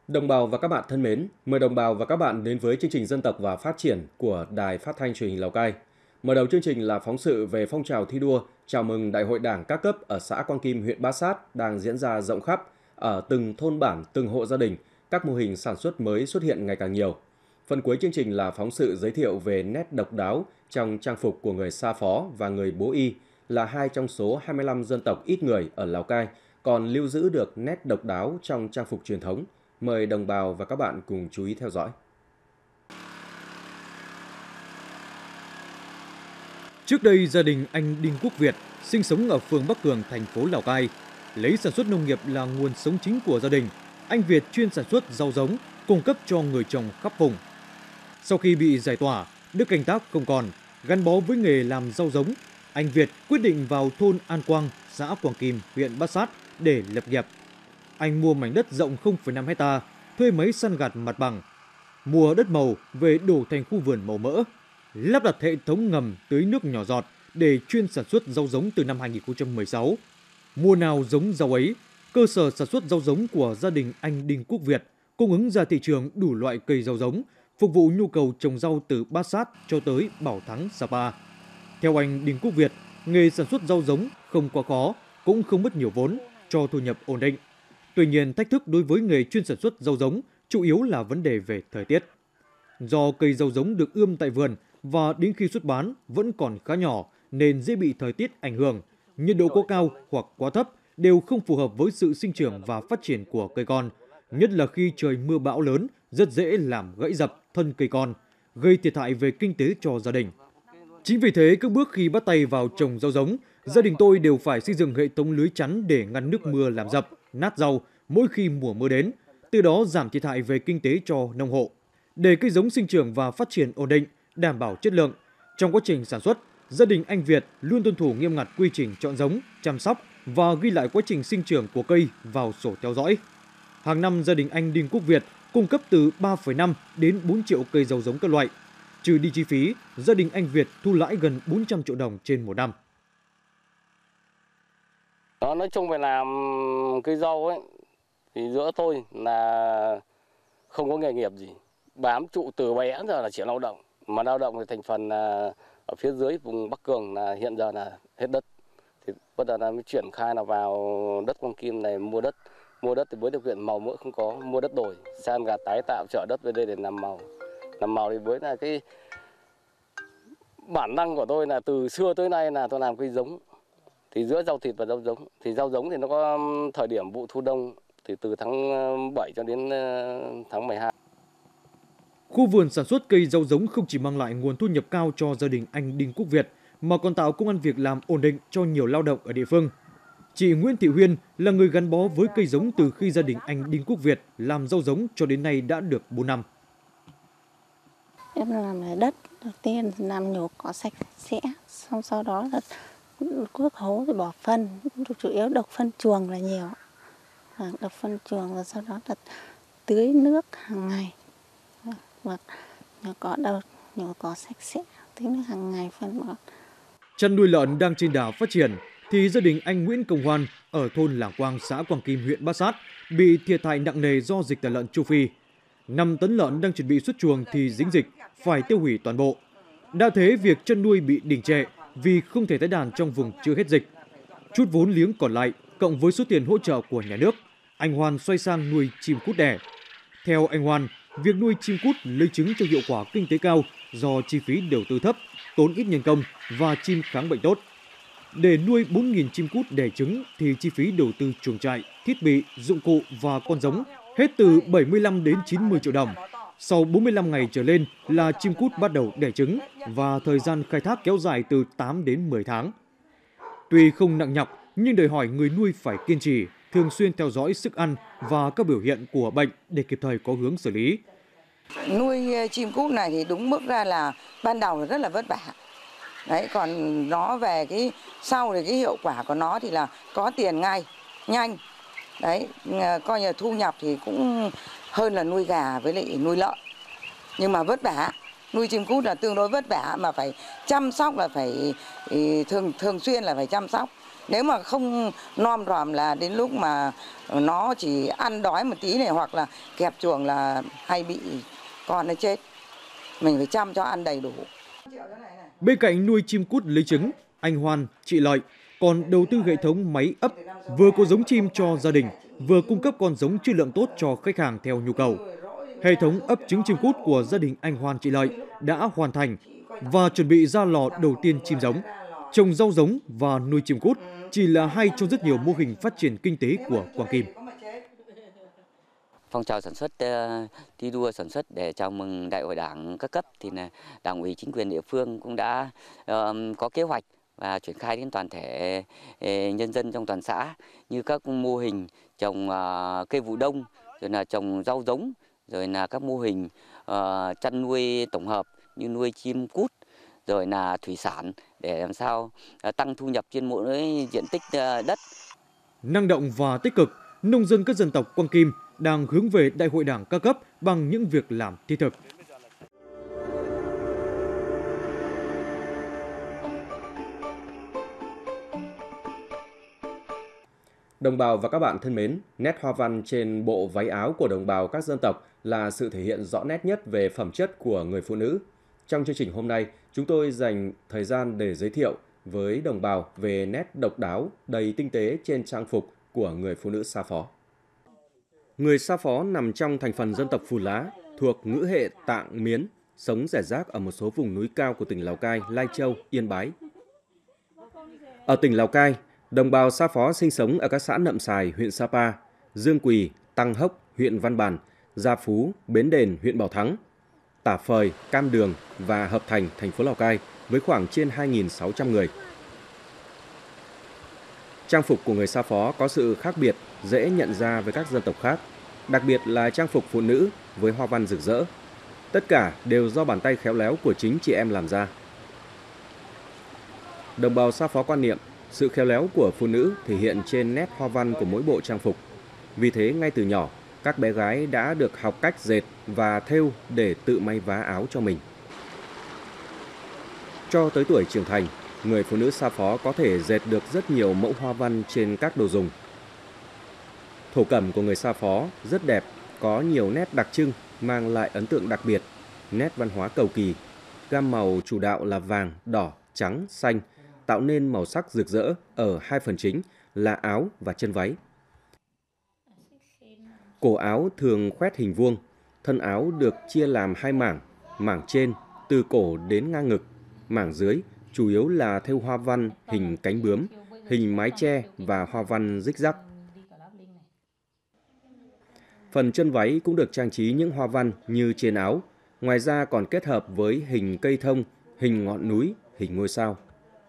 Đồng bào và các bạn thân mến, mời đồng bào và các bạn đến với chương trình Dân tộc và Phát triển của Đài Phát thanh Truyền hình Lào Cai. Mở đầu chương trình là phóng sự về phong trào thi đua chào mừng Đại hội Đảng các cấp ở xã Quang Kim, huyện Bát Sát đang diễn ra rộng khắp ở từng thôn bản, từng hộ gia đình, các mô hình sản xuất mới xuất hiện ngày càng nhiều. Phần cuối chương trình là phóng sự giới thiệu về nét độc đáo trong trang phục của người Sa Phó và người Bố Y, là hai trong số 25 dân tộc ít người ở Lào Cai còn lưu giữ được nét độc đáo trong trang phục truyền thống. Mời đồng bào và các bạn cùng chú ý theo dõi. Trước đây, gia đình anh Đinh Quốc Việt sinh sống ở phường Bắc Cường, thành phố Lào Cai. Lấy sản xuất nông nghiệp là nguồn sống chính của gia đình, anh Việt chuyên sản xuất rau giống, cung cấp cho người trồng khắp vùng. Sau khi bị giải tỏa, đất canh tác không còn, gắn bó với nghề làm rau giống, anh Việt quyết định vào thôn An Quang, xã Quang Kim, huyện Bát Sát để lập nghiệp. Anh mua mảnh đất rộng 0,5 hecta, thuê máy săn gạt mặt bằng, mua đất màu về đổ thành khu vườn màu mỡ, lắp đặt hệ thống ngầm tưới nước nhỏ giọt để chuyên sản xuất rau giống từ năm 2016. Mùa nào giống rau ấy, cơ sở sản xuất rau giống của gia đình anh Đinh Quốc Việt cung ứng ra thị trường đủ loại cây rau giống, phục vụ nhu cầu trồng rau từ Bát Sát cho tới Bảo Thắng, Sapa. Theo anh Đinh Quốc Việt, nghề sản xuất rau giống không quá khó, cũng không mất nhiều vốn, cho thu nhập ổn định. Tuy nhiên, thách thức đối với nghề chuyên sản xuất rau giống chủ yếu là vấn đề về thời tiết. Do cây rau giống được ươm tại vườn và đến khi xuất bán vẫn còn khá nhỏ nên dễ bị thời tiết ảnh hưởng, nhiệt độ quá cao hoặc quá thấp đều không phù hợp với sự sinh trưởng và phát triển của cây con, nhất là khi trời mưa bão lớn rất dễ làm gãy dập thân cây con, gây thiệt hại về kinh tế cho gia đình. Chính vì thế, các bước khi bắt tay vào trồng rau giống, gia đình tôi đều phải xây dựng hệ thống lưới chắn để ngăn nước mưa làm dập, nát rau mỗi khi mùa mưa đến, từ đó giảm thiệt hại về kinh tế cho nông hộ. Để cây giống sinh trưởng và phát triển ổn định, đảm bảo chất lượng, trong quá trình sản xuất, gia đình anh Việt luôn tuân thủ nghiêm ngặt quy trình chọn giống, chăm sóc và ghi lại quá trình sinh trưởng của cây vào sổ theo dõi. Hàng năm, gia đình anh Đinh Quốc Việt cung cấp từ 3,5 đến 4 triệu cây rau giống các loại. Trừ đi chi phí, gia đình anh Việt thu lãi gần 400 triệu đồng trên một năm. Nói chung về làm cây rau ấy, thì giữa tôi là không có nghề nghiệp gì. Bám trụ từ bé giờ là chỉ lao động. Mà lao động thì thành phần là ở phía dưới vùng Bắc Cường là hiện giờ là hết đất. Thì bắt đầu là mới chuyển khai là vào đất Quang Kim này mua đất. Mua đất thì với điều kiện màu mỡ không có, mua đất đổi, san gạt tái tạo chở đất về đây để làm màu. Làm màu thì với là cái bản năng của tôi là từ xưa tới nay là tôi làm cây giống. Thì giữa rau thịt và rau giống thì rau giống thì nó có thời điểm vụ thu đông thì từ tháng 7 cho đến tháng 12. Khu vườn sản xuất cây rau giống không chỉ mang lại nguồn thu nhập cao cho gia đình anh Đinh Quốc Việt mà còn tạo công ăn việc làm ổn định cho nhiều lao động ở địa phương. Chị Nguyễn Thị Huyên là người gắn bó với cây giống từ khi gia đình anh Đinh Quốc Việt làm rau giống cho đến nay đã được 4 năm. Em làm ở đất, đầu tiên làm nhổ cỏ sạch sẽ, xong sau đó là cuốc hố rồi bỏ phân, chủ yếu độc phân chuồng là nhiều. Độc phân chuồng rồi sau đó là tưới nước hàng ngày. Và nhổ cỏ sạch sẽ, tưới nước hàng ngày phân bón. Chăn nuôi lợn đang trên đà phát triển thì gia đình anh Nguyễn Công Hoan ở thôn Làng Quang, xã Quang Kim, huyện Bát Sát bị thiệt hại nặng nề do dịch tả lợn châu Phi. 5 tấn lợn đang chuẩn bị xuất chuồng thì dính dịch, phải tiêu hủy toàn bộ. Đã thế, việc chăn nuôi bị đình trệ vì không thể tái đàn trong vùng chưa hết dịch. Chút vốn liếng còn lại, cộng với số tiền hỗ trợ của nhà nước, anh Hoan xoay sang nuôi chim cút đẻ. Theo anh Hoan, việc nuôi chim cút lấy trứng cho hiệu quả kinh tế cao do chi phí đầu tư thấp, tốn ít nhân công và chim kháng bệnh tốt. Để nuôi 4.000 chim cút đẻ trứng thì chi phí đầu tư chuồng trại, thiết bị, dụng cụ và con giống hết từ 75 đến 90 triệu đồng. Sau 45 ngày trở lên là chim cút bắt đầu đẻ trứng và thời gian khai thác kéo dài từ 8 đến 10 tháng. Tuy không nặng nhọc nhưng đòi hỏi người nuôi phải kiên trì, thường xuyên theo dõi sức ăn và các biểu hiện của bệnh để kịp thời có hướng xử lý. Nuôi chim cút này thì đúng mức ra là ban đầu là rất là vất vả. Đấy, còn nó về cái sau thì cái hiệu quả của nó thì là có tiền ngay, nhanh. Đấy, coi như thu nhập thì cũng hơn là nuôi gà với lại nuôi lợn. Nhưng mà vất vả, nuôi chim cút là tương đối vất vả, mà phải chăm sóc là phải thường xuyên là phải chăm sóc. Nếu mà không nom ròm là đến lúc mà nó chỉ ăn đói một tí này hoặc là kẹp chuồng là hay bị con nó chết. Mình phải chăm cho ăn đầy đủ. Bên cạnh nuôi chim cút lấy trứng, anh Hoan, chị Lợi còn đầu tư hệ thống máy ấp, vừa có giống chim cho gia đình, vừa cung cấp con giống chất lượng tốt cho khách hàng theo nhu cầu. Hệ thống ấp trứng chim cút của gia đình anh Hoan, chị Lợi đã hoàn thành và chuẩn bị ra lò đầu tiên chim giống. Trồng rau giống và nuôi chim cút chỉ là hai trong rất nhiều mô hình phát triển kinh tế của Quang Kim. Phong trào sản xuất, thi đua sản xuất để chào mừng Đại hội Đảng các cấp thì là Đảng ủy chính quyền địa phương cũng đã có kế hoạch và triển khai đến toàn thể nhân dân trong toàn xã, như các mô hình trồng cây vụ đông, rồi là trồng rau giống, rồi là các mô hình chăn nuôi tổng hợp như nuôi chim cút, rồi là thủy sản để làm sao tăng thu nhập trên mỗi diện tích đất. Năng động và tích cực, nông dân các dân tộc Quang Kim đang hướng về Đại hội Đảng các cấp bằng những việc làm thiết thực. Đồng bào và các bạn thân mến, nét hoa văn trên bộ váy áo của đồng bào các dân tộc là sự thể hiện rõ nét nhất về phẩm chất của người phụ nữ. Trong chương trình hôm nay, chúng tôi dành thời gian để giới thiệu với đồng bào về nét độc đáo, đầy tinh tế trên trang phục của người phụ nữ Sa Phó. Người Sa Phó nằm trong thành phần dân tộc Phù Lá, thuộc ngữ hệ Tạng Miến, sống rải rác ở một số vùng núi cao của tỉnh Lào Cai, Lai Châu, Yên Bái. Ở tỉnh Lào Cai, đồng bào Sa Phó sinh sống ở các xã Nậm Xài, huyện Sapa, Dương Quỳ, Tăng Hốc, huyện Văn Bàn, Gia Phú, Bến Đền, huyện Bảo Thắng, Tả Phời, Cam Đường và Hợp Thành, thành phố Lào Cai với khoảng trên 2.600 người. Trang phục của người Sa Phó có sự khác biệt, dễ nhận ra với các dân tộc khác, đặc biệt là trang phục phụ nữ với hoa văn rực rỡ. Tất cả đều do bàn tay khéo léo của chính chị em làm ra. Đồng bào Sa Phó quan niệm, sự khéo léo của phụ nữ thể hiện trên nét hoa văn của mỗi bộ trang phục. Vì thế, ngay từ nhỏ, các bé gái đã được học cách dệt và thêu để tự may vá áo cho mình. Cho tới tuổi trưởng thành, người phụ nữ Sa Phó có thể dệt được rất nhiều mẫu hoa văn trên các đồ dùng. Thổ cẩm của người Sa Phó rất đẹp, có nhiều nét đặc trưng, mang lại ấn tượng đặc biệt, nét văn hóa cầu kỳ. Gam màu chủ đạo là vàng, đỏ, trắng, xanh, tạo nên màu sắc rực rỡ ở hai phần chính là áo và chân váy. Cổ áo thường khoét hình vuông, thân áo được chia làm hai mảng, mảng trên từ cổ đến ngang ngực, mảng dưới chủ yếu là thêu hoa văn hình cánh bướm, hình mái che và hoa văn rích rắc. Phần chân váy cũng được trang trí những hoa văn như trên áo, ngoài ra còn kết hợp với hình cây thông, hình ngọn núi, hình ngôi sao.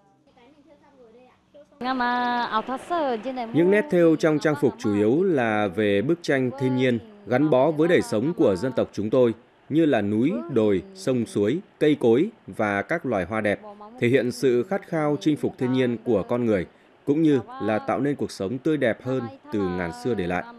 Những nét thêu trong trang phục chủ yếu là về bức tranh thiên nhiên, gắn bó với đời sống của dân tộc chúng tôi, như là núi, đồi, sông suối, cây cối và các loài hoa đẹp, thể hiện sự khát khao chinh phục thiên nhiên của con người, cũng như là tạo nên cuộc sống tươi đẹp hơn từ ngàn xưa để lại.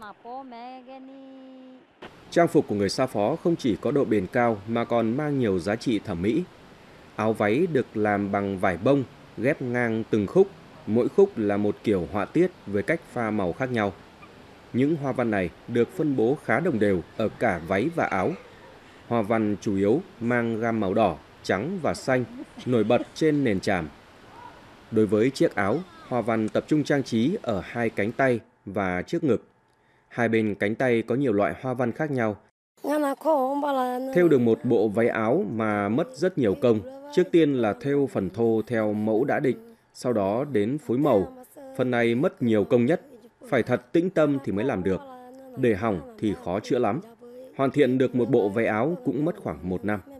Trang phục của người Sa Phó không chỉ có độ bền cao mà còn mang nhiều giá trị thẩm mỹ. Áo váy được làm bằng vải bông, ghép ngang từng khúc, mỗi khúc là một kiểu họa tiết với cách pha màu khác nhau. Những hoa văn này được phân bố khá đồng đều ở cả váy và áo. Hoa văn chủ yếu mang gam màu đỏ, trắng và xanh, nổi bật trên nền tràm. Đối với chiếc áo, hoa văn tập trung trang trí ở hai cánh tay và trước ngực. Hai bên cánh tay có nhiều loại hoa văn khác nhau. Thêu được một bộ váy áo mà mất rất nhiều công. Trước tiên là thêu phần thô theo mẫu đã định, sau đó đến phối màu. Phần này mất nhiều công nhất, phải thật tĩnh tâm thì mới làm được. Để hỏng thì khó chữa lắm. Hoàn thiện được một bộ váy áo cũng mất khoảng 1 năm.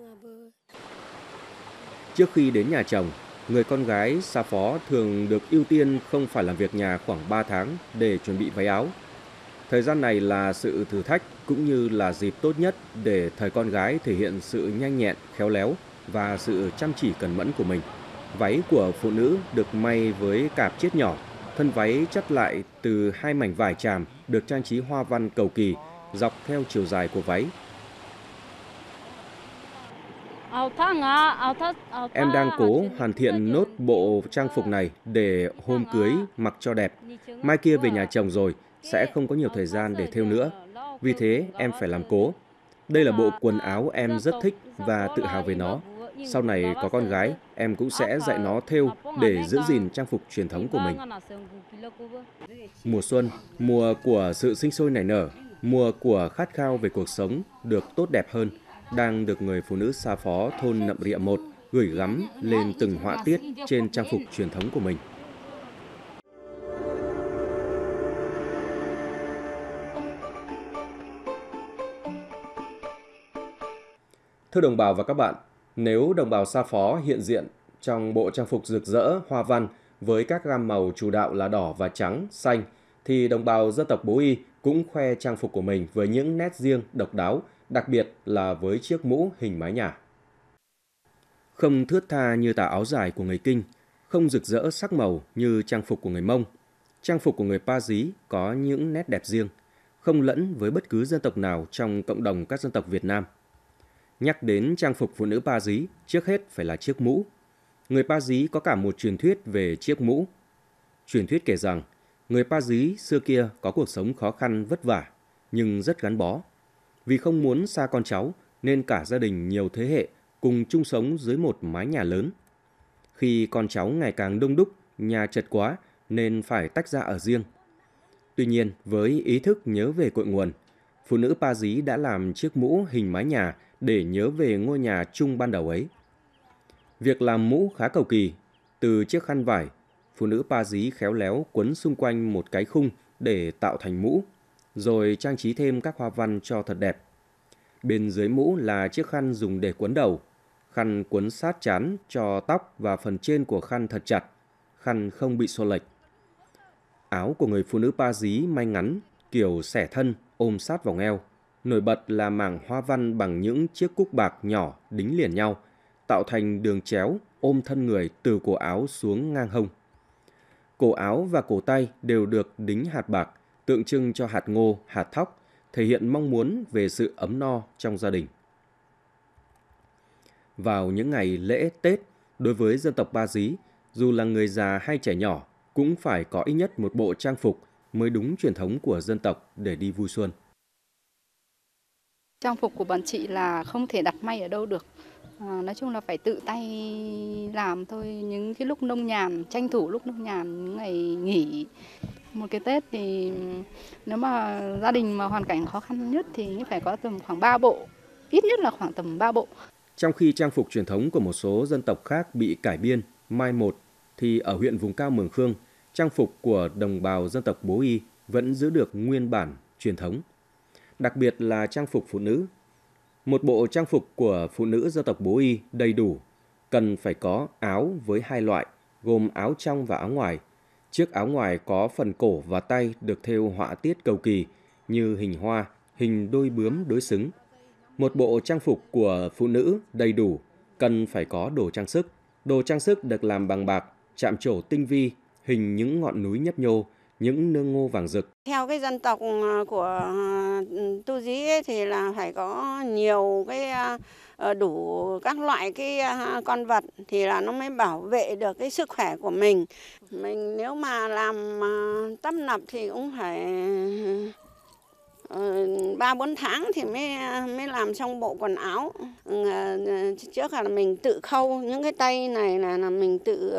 Trước khi đến nhà chồng, người con gái Sa Phó thường được ưu tiên không phải làm việc nhà khoảng 3 tháng để chuẩn bị váy áo. Thời gian này là sự thử thách cũng như là dịp tốt nhất để thời con gái thể hiện sự nhanh nhẹn, khéo léo và sự chăm chỉ cẩn mẫn của mình. Váy của phụ nữ được may với cạp chiết nhỏ, thân váy chắt lại từ hai mảnh vải tràm được trang trí hoa văn cầu kỳ dọc theo chiều dài của váy. Em đang cố hoàn thiện nốt bộ trang phục này để hôm cưới mặc cho đẹp. Mai kia về nhà chồng rồi, sẽ không có nhiều thời gian để thêu nữa. Vì thế em phải làm cố. Đây là bộ quần áo em rất thích và tự hào về nó. Sau này có con gái, em cũng sẽ dạy nó thêu để giữ gìn trang phục truyền thống của mình. Mùa xuân, mùa của sự sinh sôi nảy nở, mùa của khát khao về cuộc sống được tốt đẹp hơn, đang được người phụ nữ Sa Phó thôn Nậm Rịa 1 gửi gắm lên từng họa tiết trên trang phục truyền thống của mình. Thưa đồng bào và các bạn, nếu đồng bào Sa Phó hiện diện trong bộ trang phục rực rỡ, hoa văn với các gam màu chủ đạo là đỏ và trắng, xanh, thì đồng bào dân tộc Bố Y cũng khoe trang phục của mình với những nét riêng, độc đáo, đặc biệt là với chiếc mũ hình mái nhà. Không thướt tha như tà áo dài của người Kinh, không rực rỡ sắc màu như trang phục của người Mông, trang phục của người Pa Dí có những nét đẹp riêng, không lẫn với bất cứ dân tộc nào trong cộng đồng các dân tộc Việt Nam. Nhắc đến trang phục phụ nữ Pa Dí, trước hết phải là chiếc mũ. Người Pa Dí có cả một truyền thuyết về chiếc mũ. Truyền thuyết kể rằng, người Pa Dí xưa kia có cuộc sống khó khăn vất vả, nhưng rất gắn bó. Vì không muốn xa con cháu, nên cả gia đình nhiều thế hệ cùng chung sống dưới một mái nhà lớn. Khi con cháu ngày càng đông đúc, nhà chật quá nên phải tách ra ở riêng. Tuy nhiên, với ý thức nhớ về cội nguồn, phụ nữ Pa Dí đã làm chiếc mũ hình mái nhà để nhớ về ngôi nhà chung ban đầu ấy. Việc làm mũ khá cầu kỳ. Từ chiếc khăn vải, phụ nữ Pa Dí khéo léo quấn xung quanh một cái khung để tạo thành mũ, rồi trang trí thêm các hoa văn cho thật đẹp. Bên dưới mũ là chiếc khăn dùng để quấn đầu. Khăn quấn sát trán cho tóc và phần trên của khăn thật chặt, khăn không bị xô lệch. Áo của người phụ nữ Pa Dí may ngắn, kiểu xẻ thân, ôm sát vòng eo. Nổi bật là mảng hoa văn bằng những chiếc cúc bạc nhỏ đính liền nhau, tạo thành đường chéo ôm thân người từ cổ áo xuống ngang hông. Cổ áo và cổ tay đều được đính hạt bạc, tượng trưng cho hạt ngô, hạt thóc, thể hiện mong muốn về sự ấm no trong gia đình. Vào những ngày lễ Tết, đối với dân tộc Pa Dí, dù là người già hay trẻ nhỏ, cũng phải có ít nhất một bộ trang phục mới đúng truyền thống của dân tộc để đi vui xuân. Trang phục của bọn chị là không thể đặt may ở đâu được. Nói chung là phải tự tay làm thôi. Những cái lúc nông nhàn, tranh thủ lúc nông nhàn, những ngày nghỉ. Một cái Tết thì nếu mà gia đình mà hoàn cảnh khó khăn nhất thì phải có tầm khoảng 3 bộ. Ít nhất là khoảng tầm 3 bộ. Trong khi trang phục truyền thống của một số dân tộc khác bị cải biên, mai một, thì ở huyện vùng cao Mường Khương, trang phục của đồng bào dân tộc Bố Y vẫn giữ được nguyên bản truyền thống. Đặc biệt là trang phục phụ nữ. Một bộ trang phục của phụ nữ dân tộc Bố Y đầy đủ, cần phải có áo với hai loại, gồm áo trong và áo ngoài. Chiếc áo ngoài có phần cổ và tay được thêu họa tiết cầu kỳ như hình hoa, hình đôi bướm đối xứng. Một bộ trang phục của phụ nữ đầy đủ cần phải có đồ trang sức. Đồ trang sức được làm bằng bạc, chạm trổ tinh vi, hình những ngọn núi nhấp nhô, những nương ngô vàng rực. Theo cái dân tộc của Tu Dí ấy, thì là phải có nhiều cái đủ các loại cái con vật thì là nó mới bảo vệ được cái sức khỏe của mình. Mình nếu mà làm tấp nập thì cũng phải 3-4 tháng thì mới làm xong bộ quần áo. Trước là mình tự khâu những cái tay này là mình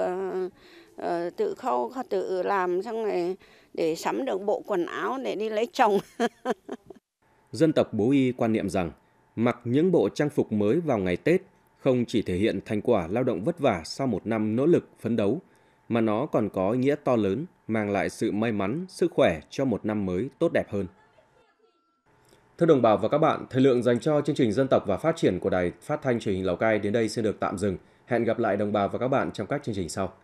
tự khâu, tự làm xong rồi để sắm được bộ quần áo để đi lấy chồng. Dân tộc Bố Y quan niệm rằng mặc những bộ trang phục mới vào ngày Tết không chỉ thể hiện thành quả lao động vất vả sau một năm nỗ lực phấn đấu, mà nó còn có ý nghĩa to lớn, mang lại sự may mắn, sức khỏe cho một năm mới tốt đẹp hơn. Thưa đồng bào và các bạn, thời lượng dành cho chương trình Dân tộc và Phát triển của Đài Phát thanh Truyền hình Lào Cai đến đây xin được tạm dừng. Hẹn gặp lại đồng bào và các bạn trong các chương trình sau.